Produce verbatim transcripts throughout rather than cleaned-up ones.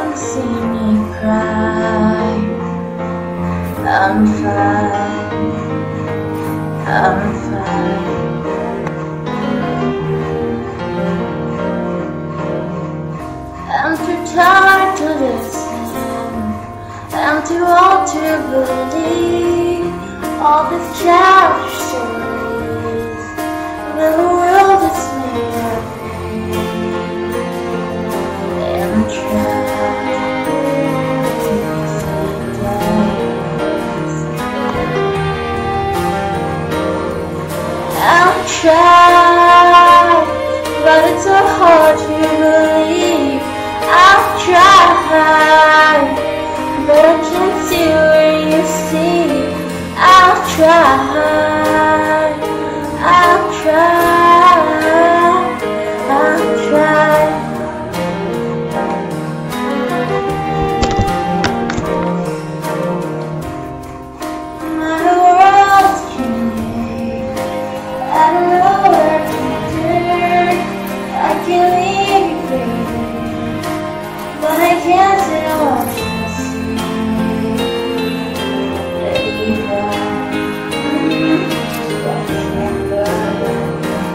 haven't seen me cry. I'm fine, I'm fine. I'm too tired to listen, I'm too old to believe all these childish stories. The world is made of me. I'm trying to say lies. I'm trying, but it's so hard to believe. I've tried, but I can't see where you see. I've tried, I've tried, I've tried. My world's changing, I don't know where to turn. I can leave you, baby, but I can't sit and watch you see. Baby, watch me burn.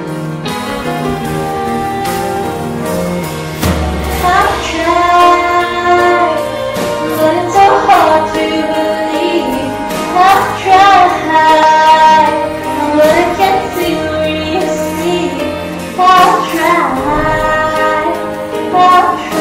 I've tried, but it's so hard to believe. I've tried, but I can't see where you see. I've tried, I've tried.